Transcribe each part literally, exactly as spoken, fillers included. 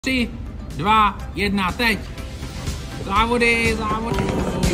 Tři, dva, jedna, teď. Závody, závody.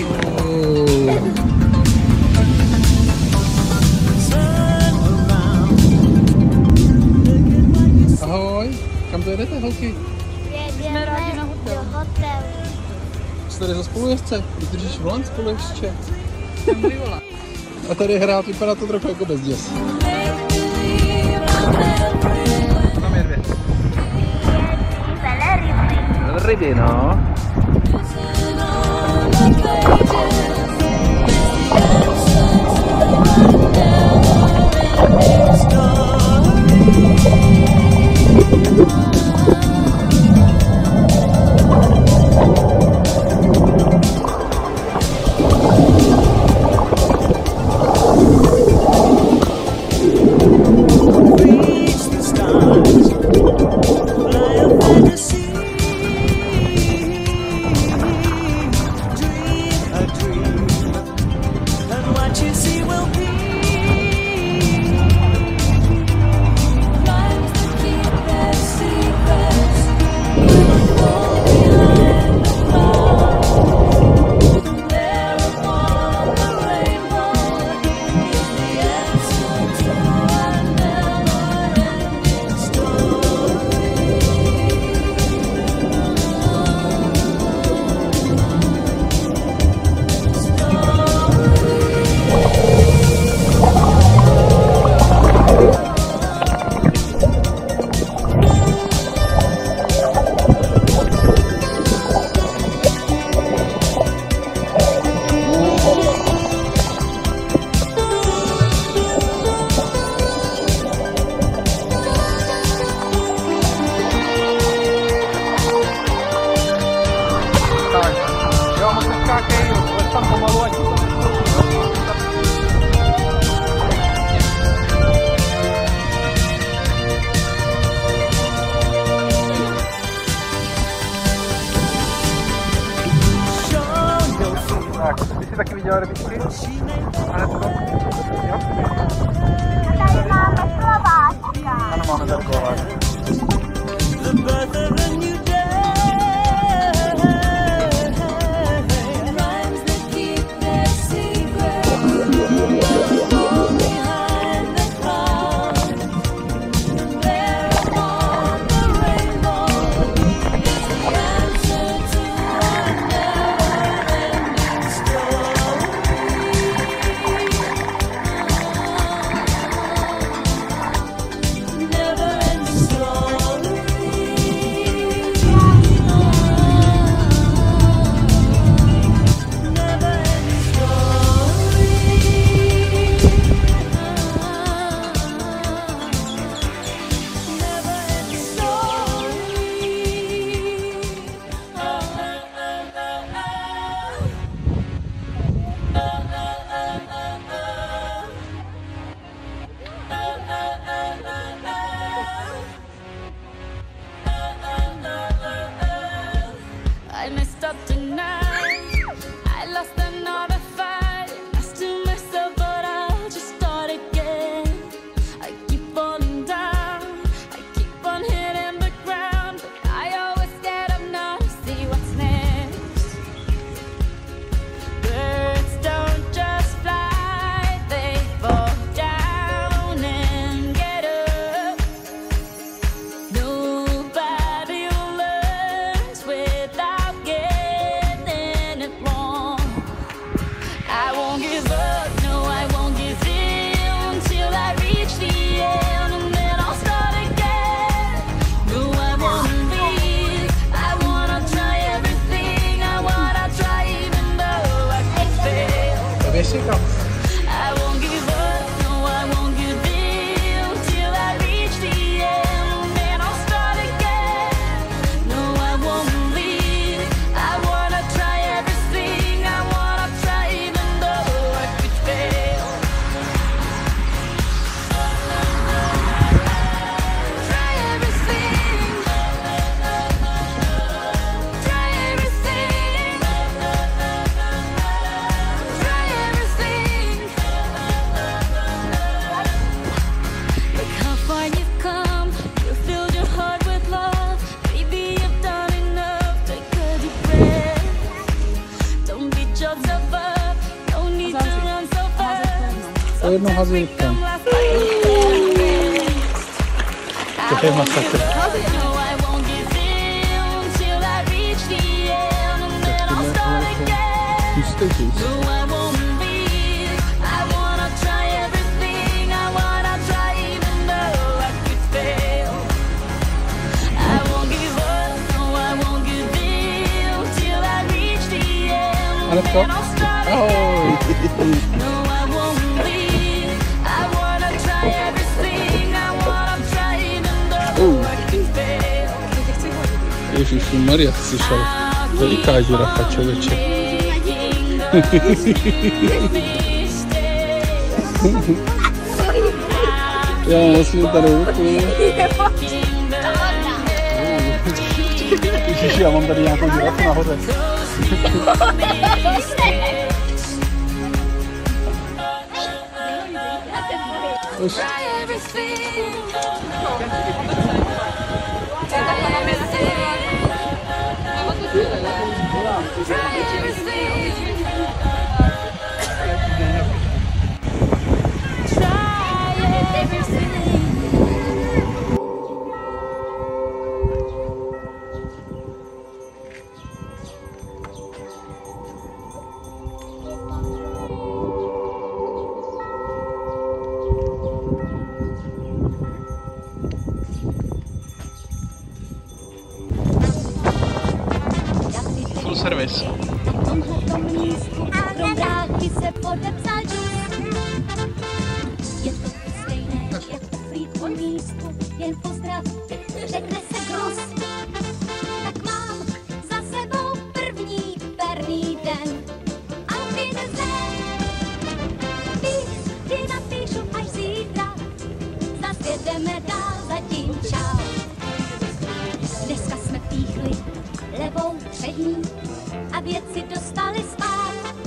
Ahoj, kam to jedete, holky? Jedeme rádi na hotel. Do hotelu. Jste tady za spolujezdce? Ty držíš volant spolujezdče? To je můj volant. A tady hrát, vypadá to trochu jako bezděs. Tam je dvě. Ryby, no. Tak, ty jsi taky viděla rybičky? Anetko? Jo? Tady máme klováčka. Ano, máme tady klováčka. I messed up tonight. I lost another fight. Lost to myself, but I'll just start again. I keep falling down. I keep on hitting the ground, but I always get up now to see what's next. Birds don't just fly, they fall down and get up. Nobody learns without getting it wrong. I won't give up, no, I won't give in till I reach the end, and then I'll start again. No, I won't leave. I wanna try everything. I wanna try even though I could fail. To běž si kam. I won't give up, no, I won't give in till I reach the end, and then I'll start again. No, I won't leave. I wanna try everything. I wanna try even though I could fail. Try everything. Try everything. Try everything. jednou hází rybkem. To je masakr. Musíte říct. Anetko? Ahoj! Ježiši Maria, ty jsi šel. Veliká žirafa, člověče. Já musím tady ruku. Ježiši, já mám tady nějakou žirafu nahoře. Už. Full service. Se podepsal je to stejné, jak to frýt po místku, jen pozdrav, řekne se grus. Tak mám za sebou první perný den. Auf Wiedersehen, víc ti napíšu až zítra, zas jedeme dál, zatím čau. Dneska jsme píchli levou přední a věci dostali spát.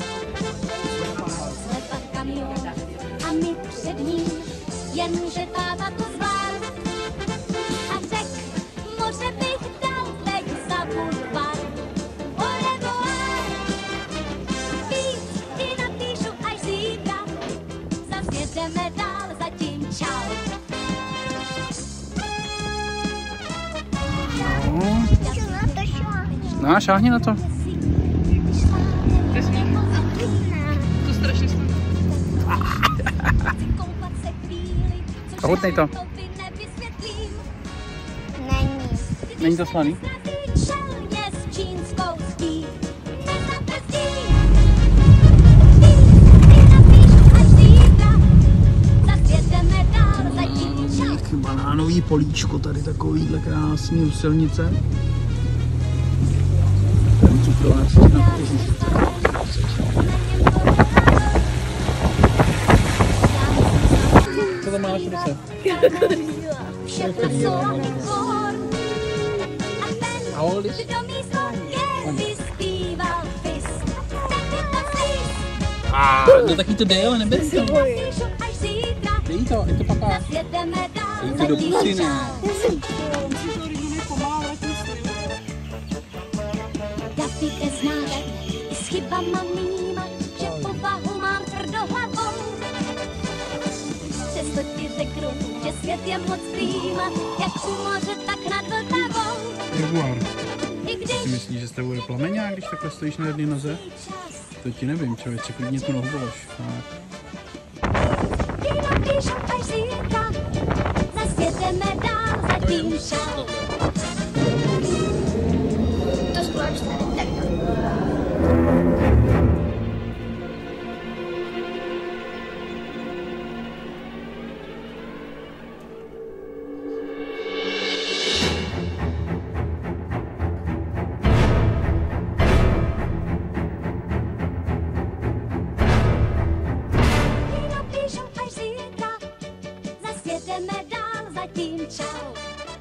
A my před ním, jenže táta to zvlád. A řek, moře bych dal teď za bulvár. Au revoir, víc ti napíšu až zítra, zas jedeme dál, zatím čau. No, šáhni na to. To strašně stojí. Ochutnej to. Není. Není to slaný? Banánový políčko tady takovýhle krásný u silnice. Ten cukrovář na kožíčce. Co tam máš v ruce? A oldis? A to taky to jde, ale neber to. Dej to, je to papá. Dej to do pusy, ne? Dafíte znáte s chybama mýma, že povahu mám tvrdohlavou. Přesto ti řeknu, že svět je moc prýma, jak u moře, tak nad Vltavou. Jaguar. I když Ty myslíš, že s tebou bude plameňák, když takhle stojíš na jedné noze? To ti nevím, člověče, klidně tu nohu polož. ti napíšu až zítra, zas jedeme dál, zatím čau. To společně tady jedeme dál, zatím čau.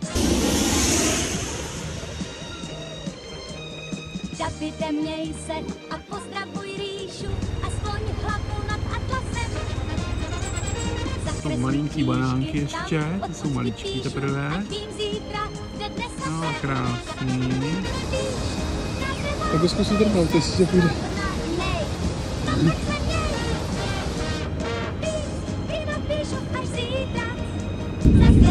Davide, měj se a pozdravuj Ríšu, aspoň hlavu nad Atlasem. Jsou malinký banánky ještě, ty jsou maličký teprve. No, krásný. Tak ho zkusí drhnout, jestli tě půjde. Zas